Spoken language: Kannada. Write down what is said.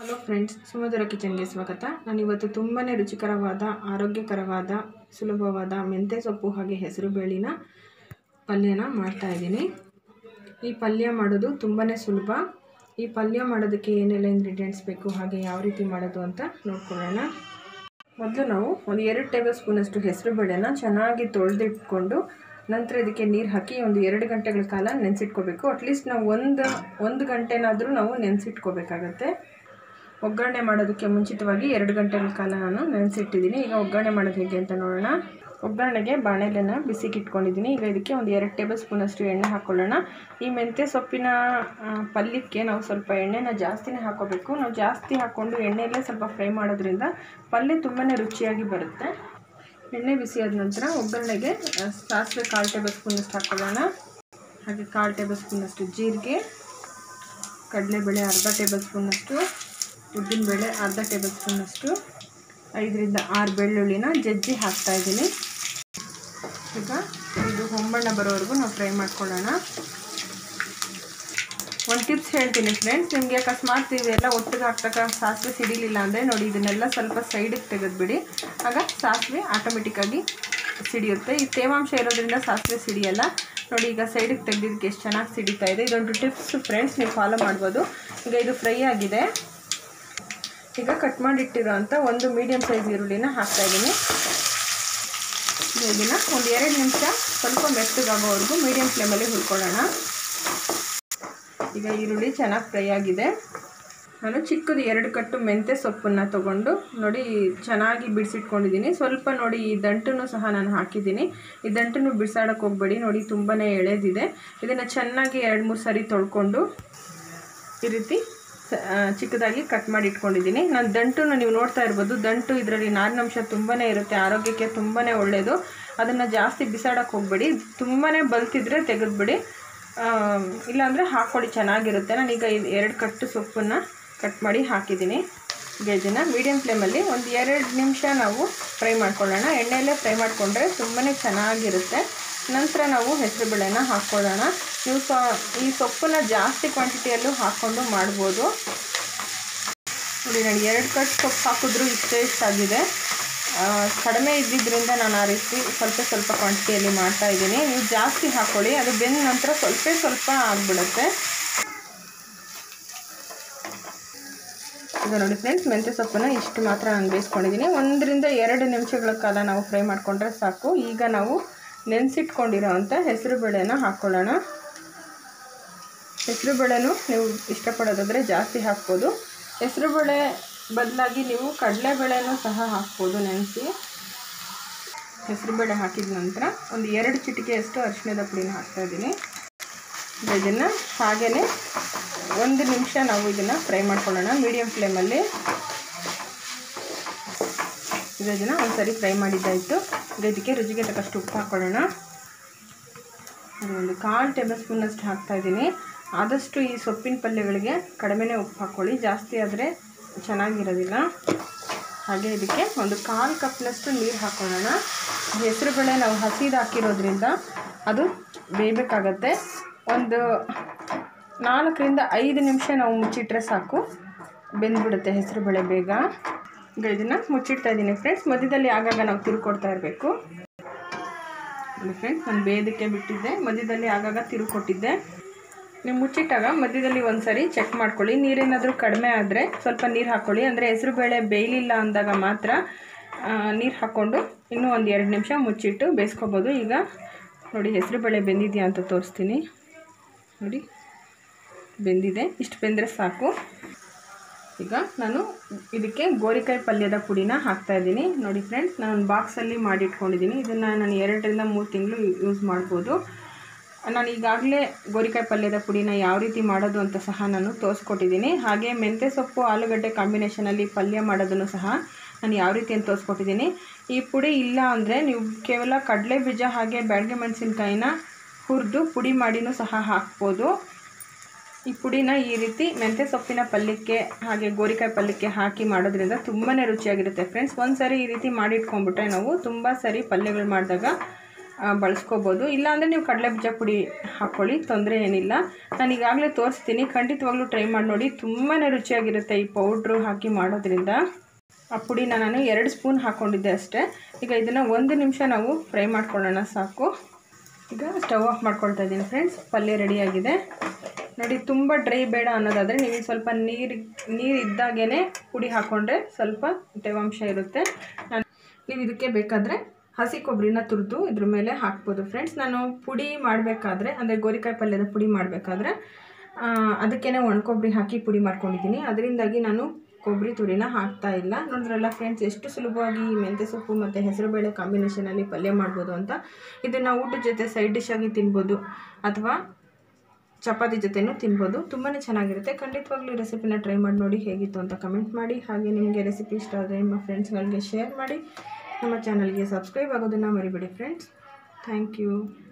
ಹಲೋ ಫ್ರೆಂಡ್ಸ್, ಸುಮಧುರ ಕಿಚನ್ಗೆ ಸ್ವಾಗತ. ನಾನು ಇವತ್ತು ತುಂಬಾ ರುಚಿಕರವಾದ, ಆರೋಗ್ಯಕರವಾದ, ಸುಲಭವಾದ ಮೆಂತ್ಯ ಸೊಪ್ಪು ಹಾಗೆ ಹೆಸರು ಬೇಳಿನ ಪಲ್ಯನ ಮಾಡ್ತಾ ಇದ್ದೀನಿ. ಈ ಪಲ್ಯ ಮಾಡೋದು ತುಂಬಾ ಸುಲಭ. ಈ ಪಲ್ಯ ಮಾಡೋದಕ್ಕೆ ಏನೆಲ್ಲ ಇಂಗ್ರೀಡಿಯೆಂಟ್ಸ್ ಬೇಕು ಹಾಗೆ ಯಾವ ರೀತಿ ಮಾಡೋದು ಅಂತ ನೋಡ್ಕೊಳ್ಳೋಣ. ಮೊದಲು ನಾವು ಒಂದು 2 ಟೇಬಲ್ ಸ್ಪೂನಷ್ಟು ಹೆಸರು ಬೇಳೆನ ಚೆನ್ನಾಗಿ ತೊಳೆದಿಟ್ಕೊಂಡು ನಂತರ ಇದಕ್ಕೆ ನೀರು ಹಾಕಿ ಒಂದು 2 ಗಂಟೆಗಳ ಕಾಲ ನೆನೆಸಿಟ್ಕೋಬೇಕು. ಅಟ್ಲೀಸ್ಟ್ ನಾವು ಒಂದು ಗಂಟೆನಾದರೂ ನಾವು ನೆನೆಸಿಟ್ಕೋಬೇಕಾಗತ್ತೆ. ಒಗ್ಗರಣೆ ಮಾಡೋದಕ್ಕೆ ಮುಂಚಿತವಾಗಿ 2 ಗಂಟೆಗಳ ಕಾಲ ನಾನು ನೆನೆಸಿಟ್ಟಿದ್ದೀನಿ. ಈಗ ಒಗ್ಗರಣೆ ಮಾಡೋದು ಹೇಗೆ ಅಂತ ನೋಡೋಣ. ಒಗ್ಗರಣೆಗೆ ಬಾಣಲೆನ ಬಿಸಿಗೆ ಇಟ್ಕೊಂಡಿದ್ದೀನಿ. ಈಗ ಇದಕ್ಕೆ ಒಂದು 2 ಟೇಬಲ್ ಸ್ಪೂನಷ್ಟು ಎಣ್ಣೆ ಹಾಕ್ಕೊಳ್ಳೋಣ. ಈ ಮೆಂತ್ಯ ಸೊಪ್ಪಿನ ಪಲ್ಯಕ್ಕೆ ನಾವು ಸ್ವಲ್ಪ ಎಣ್ಣೆನ ಜಾಸ್ತಿನೇ ಹಾಕೋಬೇಕು. ನಾವು ಜಾಸ್ತಿ ಹಾಕ್ಕೊಂಡು ಎಣ್ಣೆಯಲ್ಲೇ ಸ್ವಲ್ಪ ಫ್ರೈ ಮಾಡೋದ್ರಿಂದ ಪಲ್ಯ ತುಂಬಾ ರುಚಿಯಾಗಿ ಬರುತ್ತೆ. ಎಣ್ಣೆ ಬಿಸಿಯಾದ ನಂತರ ಒಗ್ಗರಣೆಗೆ ಸಾಸಿವೆ 1/4 ಟೇಬಲ್ ಸ್ಪೂನಷ್ಟು ಹಾಕ್ಕೊಳ್ಳೋಣ. ಹಾಗೆ 1/4 ಟೇಬಲ್ ಸ್ಪೂನಷ್ಟು ಜೀರಿಗೆ, ಕಡಲೆಬೇಳೆ ಅರ್ಧ ಟೇಬಲ್ ಸ್ಪೂನಷ್ಟು, ಉದ್ದಿನಬೇಳೆ ಅರ್ಧ ಟೇಬಲ್ ಸ್ಪೂನಷ್ಟು, 5 ರಿಂದ 6 ಬೆಳ್ಳುಳ್ಳಿನ ಜಜ್ಜಿ ಹಾಕ್ತಾಯಿದ್ದೀನಿ. ಈಗ ಇದು ಹೊಂಬಣ್ಣ ಬರೋವರೆಗೂ ನಾವು ಫ್ರೈ ಮಾಡ್ಕೊಳ್ಳೋಣ. ಒಂದು ಟಿಪ್ಸ್ ಹೇಳ್ತೀನಿ ಫ್ರೆಂಡ್ಸ್, ನಿಮಗೆ ಅಕಸ್ಮಾತ್ ಇವೆಲ್ಲ ಒಟ್ಟಿಗೆ ಹಾಕ್ತಕ್ಕ ಸಾಸಿವೆ ಸಿಡಿಲಿಲ್ಲ ಅಂದರೆ ನೋಡಿ, ಇದನ್ನೆಲ್ಲ ಸ್ವಲ್ಪ ಸೈಡಿಗೆ ತೆಗೆದುಬಿಡಿ. ಆಗ ಸಾಸಿವೆ ಆಟೋಮೆಟಿಕ್ಕಾಗಿ ಸಿಡಿಯುತ್ತೆ. ಈ ತೇವಾಂಶ ಇರೋದ್ರಿಂದ ಸಾಸಿವೆ ಸಿಡಿಯಲ್ಲ. ನೋಡಿ, ಈಗ ಸೈಡಿಗೆ ತೆಗೆದಿದ್ದಕ್ಕೆ ಎಷ್ಟು ಚೆನ್ನಾಗಿ ಸಿಡಿತಾ ಇದೆ. ಇದೊಂದು ಟಿಪ್ಸ್ ಫ್ರೆಂಡ್ಸ್, ನೀವು ಫಾಲೋ ಮಾಡ್ಬೋದು. ಈಗ ಇದು ಫ್ರೈ ಆಗಿದೆ. ಈಗ ಕಟ್ ಮಾಡಿಟ್ಟಿರೋ ಅಂಥ ಒಂದು ಮೀಡಿಯಮ್ ಸೈಜ್ ಈರುಳ್ಳಿನ ಹಾಕ್ತಾಯಿದ್ದೀನಿ. ಇದನ್ನು ಒಂದು 2 ನಿಮಿಷ ಸ್ವಲ್ಪ ಮೆತ್ತಗಾಗೋವರೆಗೂ ಮೀಡಿಯಮ್ ಫ್ಲೇಮಲ್ಲಿ ಹುರ್ಕೊಳ್ಳೋಣ. ಈಗ ಈರುಳ್ಳಿ ಚೆನ್ನಾಗಿ ಫ್ರೈ ಆಗಿದೆ. ನಾನು ಚಿಕ್ಕದು 2 ಕಟ್ಟು ಮೆಂತ್ಯ ಸೊಪ್ಪನ್ನು ತೊಗೊಂಡು ನೋಡಿ ಚೆನ್ನಾಗಿ ಬಿಡಿಸಿಟ್ಕೊಂಡಿದ್ದೀನಿ. ಸ್ವಲ್ಪ ನೋಡಿ ಈ ದಂಟನ್ನು ಸಹ ನಾನು ಹಾಕಿದ್ದೀನಿ. ಈ ದಂಟನ್ನು ಬಿಡಿಸಾಡೋಕ್ಕೆ ಹೋಗಬೇಡಿ. ನೋಡಿ ತುಂಬಾ ಎಳೆದಿದೆ. ಇದನ್ನು ಚೆನ್ನಾಗಿ 2-3 ಸರಿ ತೊಳ್ಕೊಂಡು ಈ ರೀತಿ ಚಿಕ್ಕದಾಗಿ ಕಟ್ ಮಾಡಿ ಇಟ್ಕೊಂಡಿದ್ದೀನಿ. ನಾನು ದಂಟನ್ನು ನೀವು ನೋಡ್ತಾ ಇರ್ಬೋದು. ದಂಟು ಇದರಲ್ಲಿ ನಾರಿನಂಶ ತುಂಬಾ ಇರುತ್ತೆ, ಆರೋಗ್ಯಕ್ಕೆ ತುಂಬಾ ಒಳ್ಳೆಯದು. ಅದನ್ನು ಜಾಸ್ತಿ ಬಿಸಾಡೋಕ್ಕೆ ಹೋಗಬೇಡಿ. ತುಂಬಾ ಬಲ್ತಿದ್ರೆ ತೆಗೆದುಬಿಡಿ, ಇಲ್ಲಾಂದರೆ ಹಾಕ್ಕೊಳ್ಳಿ, ಚೆನ್ನಾಗಿರುತ್ತೆ. ನಾನೀಗ 2 ಕಟ್ಟು ಸೊಪ್ಪನ್ನು ಕಟ್ ಮಾಡಿ ಹಾಕಿದ್ದೀನಿ. ಈಗ ಇದನ್ನು ಮೀಡಿಯಮ್ ಫ್ಲೇಮಲ್ಲಿ ಒಂದು 2 ನಿಮಿಷ ನಾವು ಫ್ರೈ ಮಾಡ್ಕೊಳ್ಳೋಣ. ಎಣ್ಣೆಯಲ್ಲೇ ಫ್ರೈ ಮಾಡಿಕೊಂಡ್ರೆ ತುಂಬಾ ಚೆನ್ನಾಗಿರುತ್ತೆ. ನಂತರ ನಾವು ಹೆಸರುಬೇಳೆನ ಹಾಕ್ಕೊಳ್ಳೋಣ. ನೀವು ಈ ಸೊಪ್ಪನ್ನು ಜಾಸ್ತಿ ಕ್ವಾಂಟಿಟಿಯಲ್ಲೂ ಹಾಕ್ಕೊಂಡು ಮಾಡ್ಬೋದು. ನೋಡಿ, ನಾನು 2 ಕಟ್ ಸೊಪ್ಪು ಹಾಕಿದ್ರೂ ಇಷ್ಟಾಗಿದೆ. ಕಡಿಮೆ ಇದ್ದಿದ್ದರಿಂದ ನಾನು ಆ ರೀತಿ ಸ್ವಲ್ಪ ಕ್ವಾಂಟಿಟಿಯಲ್ಲಿ ಮಾಡ್ತಾಯಿದ್ದೀನಿ. ನೀವು ಜಾಸ್ತಿ ಹಾಕ್ಕೊಳ್ಳಿ, ಅದು ಬೆಂದ ನಂತರ ಸ್ವಲ್ಪ ಆಗಿಬಿಡುತ್ತೆ. ಈಗ ನೋಡಿ ಫ್ರೆಂಡ್ಸ್, ಮೆಂತ್ಯ ಸೊಪ್ಪನ್ನು ಇಷ್ಟು ಮಾತ್ರ ನಾನು ಬೇಯಿಸ್ಕೊಂಡಿದ್ದೀನಿ. 1 ರಿಂದ 2 ನಿಮಿಷಗಳ ಕಾಲ ನಾವು ಫ್ರೈ ಮಾಡಿಕೊಂಡ್ರೆ ಸಾಕು. ಈಗ ನಾವು ನೆನೆಸಿಟ್ಕೊಂಡಿರೋ ಅಂಥ ಹೆಸರುಬೇಳೆನ ಹಾಕ್ಕೊಳ್ಳೋಣ. ಹೆಸರುಬೇಳೆನೂ ನೀವು ಇಷ್ಟಪಡೋದಾದರೆ ಜಾಸ್ತಿ ಹಾಕ್ಬೋದು. ಹೆಸರುಬೇಳೆ ಬದಲಾಗಿ ನೀವು ಕಡಲೆಬೇಳೆನೂ ಸಹ ಹಾಕ್ಬೋದು ನೆನೆಸಿ. ಹೆಸರುಬೇಳೆ ಹಾಕಿದ ನಂತರ ಒಂದು 2 ಚಿಟಿಕೆಯಷ್ಟು ಅರಿಶಿಣದ ಪುಡಿನ ಹಾಕ್ತಾಯಿದ್ದೀನಿ. ಇದನ್ನು ಹಾಗೇ 1 ನಿಮಿಷ ನಾವು ಇದನ್ನು ಫ್ರೈ ಮಾಡ್ಕೊಳ್ಳೋಣ ಮೀಡಿಯಮ್ ಫ್ಲೇಮಲ್ಲಿ. ಇದನ್ನು ಒಂದು ಸರಿ ಫ್ರೈ ಮಾಡಿದ್ದಾಯಿತು. ಇದಕ್ಕೆ ರುಚಿಗೆ ತಕ್ಕಷ್ಟು ಉಪ್ಪು ಹಾಕ್ಕೊಳ್ಳೋಣ. ಒಂದು 1/4 ಟೇಬಲ್ ಸ್ಪೂನಷ್ಟು ಹಾಕ್ತಾಯಿದ್ದೀನಿ. ಆದಷ್ಟು ಈ ಸೊಪ್ಪಿನ ಪಲ್ಯಗಳಿಗೆ ಕಡಿಮೆನೇ ಉಪ್ಪು ಹಾಕ್ಕೊಳ್ಳಿ, ಜಾಸ್ತಿ ಆದರೆ ಚೆನ್ನಾಗಿರೋದಿಲ್ಲ. ಹಾಗೆ ಇದಕ್ಕೆ ಒಂದು 1/4 ಕಪ್ನಷ್ಟು ನೀರು ಹಾಕ್ಕೊಳ್ಳೋಣ. ಹೆಸರುಬೇಳೆ ನಾವು ಹಸಿದು ಹಾಕಿರೋದ್ರಿಂದ ಅದು ಬೇಯಬೇಕಾಗತ್ತೆ. ಒಂದು 4 ರಿಂದ 5 ನಿಮಿಷ ನಾವು ಮುಚ್ಚಿಟ್ರೆ ಸಾಕು, ಬೆಂದ್ಬಿಡುತ್ತೆ ಹೆಸರುಬೇಳೆ ಬೇಗ. ಈಗ ಇದನ್ನು ಮುಚ್ಚಿಡ್ತಾ ಇದ್ದೀನಿ ಫ್ರೆಂಡ್ಸ್. ಮಧ್ಯದಲ್ಲಿ ಆಗಾಗ ನಾವು ತಿರುಕೊಡ್ತಾ ಇರಬೇಕು. ಫ್ರೆಂಡ್ಸ್, ನಾನು ಬೇಯೋದಕ್ಕೆ ಬಿಟ್ಟಿದ್ದೆ, ಮಧ್ಯದಲ್ಲಿ ಆಗಾಗ ತಿರುಕೊಟ್ಟಿದ್ದೆ. ನೀವು ಮುಚ್ಚಿಟ್ಟಾಗ ಮಧ್ಯದಲ್ಲಿ ಒಂದು ಸರಿ ಚೆಕ್ ಮಾಡ್ಕೊಳ್ಳಿ. ನೀರೇನಾದರೂ ಕಡಿಮೆ ಆದರೆ ಸ್ವಲ್ಪ ನೀರು ಹಾಕ್ಕೊಳ್ಳಿ. ಅಂದರೆ ಹೆಸರುಬೇಳೆ ಬೇಯಲಿಲ್ಲ ಅಂದಾಗ ಮಾತ್ರ ನೀರು ಹಾಕ್ಕೊಂಡು ಇನ್ನೂ ಒಂದು 2 ನಿಮಿಷ ಮುಚ್ಚಿಟ್ಟು ಬೇಯಿಸ್ಕೊಬೋದು. ಈಗ ನೋಡಿ, ಹೆಸರುಬೇಳೆ ಬೆಂದಿದೆಯಾ ಅಂತ ತೋರಿಸ್ತೀನಿ. ನೋಡಿ, ಬೆಂದಿದೆ. ಇಷ್ಟು ಬೆಂದರೆ ಸಾಕು. ಈಗ ನಾನು ಇದಕ್ಕೆ ಗೋರಿಕಾಯಿ ಪಲ್ಯದ ಪುಡಿನ ಹಾಕ್ತಾಯಿದ್ದೀನಿ. ನೋಡಿ ಫ್ರೆಂಡ್ಸ್, ನಾನು ಒಂದು ಬಾಕ್ಸಲ್ಲಿ ಮಾಡಿಟ್ಕೊಂಡಿದ್ದೀನಿ. ಇದನ್ನು ನಾನು 2 ರಿಂದ 3 ತಿಂಗಳು ಯೂಸ್ ಮಾಡ್ಬೋದು. ನಾನು ಈಗಾಗಲೇ ಗೋರಿಕಾಯಿ ಪಲ್ಯದ ಪುಡಿನ ಯಾವ ರೀತಿ ಮಾಡೋದು ಅಂತ ಸಹ ನಾನು ತೋರಿಸ್ಕೊಟ್ಟಿದ್ದೀನಿ. ಹಾಗೆ ಮೆಂತ್ಯ ಸೊಪ್ಪು ಆಲೂಗಡ್ಡೆ ಕಾಂಬಿನೇಷನಲ್ಲಿ ಪಲ್ಯ ಮಾಡೋದನ್ನು ಸಹ ನಾನು ಯಾವ ರೀತಿ ಅಂತ ತೋರಿಸ್ಕೊಟ್ಟಿದ್ದೀನಿ. ಈ ಪುಡಿ ಇಲ್ಲ ಅಂದರೆ ನೀವು ಕೇವಲ ಕಡಲೆ ಬೀಜ ಹಾಗೆ ಬ್ಯಾಡಗೆ ಮೆಣಸಿನ್ಕಾಯಿನ ಹುರಿದು ಪುಡಿ ಮಾಡಿನೂ ಸಹ ಹಾಕ್ಬೋದು. ಈ ಪುಡಿನ ಈ ರೀತಿ ಮೆಂತ್ಯ ಸೊಪ್ಪಿನ ಪಲ್ಯಕ್ಕೆ ಹಾಗೆ ಗೋರಿಕಾಯಿ ಪಲ್ಯಕ್ಕೆ ಹಾಕಿ ಮಾಡೋದ್ರಿಂದ ತುಂಬಾ ರುಚಿಯಾಗಿರುತ್ತೆ ಫ್ರೆಂಡ್ಸ್. ಒಂದು ಸರಿ ಈ ರೀತಿ ಮಾಡಿಟ್ಕೊಂಡ್ಬಿಟ್ರೆ ನಾವು ತುಂಬ ಸರಿ ಪಲ್ಯಗಳು ಮಾಡಿದಾಗ ಬಳಸ್ಕೋಬೋದು. ಇಲ್ಲಾಂದರೆ ನೀವು ಕಡಲೆಬೀಜ ಪುಡಿ ಹಾಕ್ಕೊಳ್ಳಿ, ತೊಂದರೆ ಏನಿಲ್ಲ. ನಾನು ಈಗಾಗಲೇ ತೋರಿಸ್ತೀನಿ, ಖಂಡಿತವಾಗ್ಲೂ ಟ್ರೈ ಮಾಡಿ ನೋಡಿ. ತುಂಬಾ ರುಚಿಯಾಗಿರುತ್ತೆ ಈ ಪೌಡ್ರು ಹಾಕಿ ಮಾಡೋದ್ರಿಂದ. ಆ ಪುಡಿನ ನಾನು 2 ಸ್ಪೂನ್ ಹಾಕ್ಕೊಂಡಿದ್ದೆ ಅಷ್ಟೇ. ಈಗ ಇದನ್ನು 1 ನಿಮಿಷ ನಾವು ಫ್ರೈ ಮಾಡ್ಕೊಳ್ಳೋಣ ಸಾಕು. ಈಗ ಸ್ಟವ್ ಆಫ್ ಮಾಡ್ಕೊಳ್ತಾ ಇದ್ದೀನಿ ಫ್ರೆಂಡ್ಸ್. ಪಲ್ಯ ರೆಡಿಯಾಗಿದೆ ನೋಡಿ. ತುಂಬ ಡ್ರೈ ಬೇಡ ಅನ್ನೋದಾದರೆ ನೀವು ಸ್ವಲ್ಪ ನೀರು ಇದ್ದಾಗೇ ಪುಡಿ ಹಾಕ್ಕೊಂಡ್ರೆ ಸ್ವಲ್ಪ ತೇವಾಂಶ ಇರುತ್ತೆ. ನೀವು ಇದಕ್ಕೆ ಬೇಕಾದರೆ ಹಸಿ ಕೊಬ್ಬರಿನ ತುರಿದು ಇದ್ರ ಮೇಲೆ ಹಾಕ್ಬೋದು ಫ್ರೆಂಡ್ಸ್. ನಾನು ಪುಡಿ ಮಾಡಬೇಕಾದ್ರೆ ಅಂದರೆ ಗೋರಿಕಾಯಿ ಪಲ್ಯದ ಪುಡಿ ಮಾಡಬೇಕಾದ್ರೆ ಅದಕ್ಕೇ ಒಣಕೊಬ್ಬರಿ ಹಾಕಿ ಪುಡಿ ಮಾಡ್ಕೊಂಡಿದ್ದೀನಿ. ಅದರಿಂದಾಗಿ ನಾನು ಕೊಬ್ಬರಿ ತುರಿನ ಹಾಕ್ತಾ ಇಲ್ಲ. ನೋಡಿದ್ರಲ್ಲ ಫ್ರೆಂಡ್ಸ್, ಎಷ್ಟು ಸುಲಭವಾಗಿ ಮೆಂತ್ಯ ಸೊಪ್ಪು ಮತ್ತು ಹೆಸರುಬೇಳೆ ಕಾಂಬಿನೇಷನಲ್ಲಿ ಪಲ್ಯ ಮಾಡ್ಬೋದು ಅಂತ. ಇದನ್ನು ಊಟದ ಜೊತೆ ಸೈಡ್ ಡಿಶ್ ಆಗಿ ತಿನ್ಬೋದು ಅಥವಾ ಚಪಾತಿ ಜೊತೆನೂ ತಿನ್ಬೋದು. ತುಂಬಾ ಚೆನ್ನಾಗಿರುತ್ತೆ. ಖಂಡಿತವಾಗ್ಲೂ ಈ ರೆಸಿಪಿನ ಟ್ರೈ ಮಾಡಿ ನೋಡಿ, ಹೇಗಿತ್ತು ಅಂತ ಕಮೆಂಟ್ ಮಾಡಿ. ಹಾಗೆ ನಿಮಗೆ ರೆಸಿಪಿ ಇಷ್ಟ ಆದರೆ ನಿಮ್ಮ ಫ್ರೆಂಡ್ಸ್ಗಳಿಗೆ ಶೇರ್ ಮಾಡಿ. ನಮ್ಮ ಚಾನಲ್ಗೆ ಸಬ್ಸ್ಕ್ರೈಬ್ ಆಗೋದನ್ನು ಮರಿಬೇಡಿ ಫ್ರೆಂಡ್ಸ್. Thank you.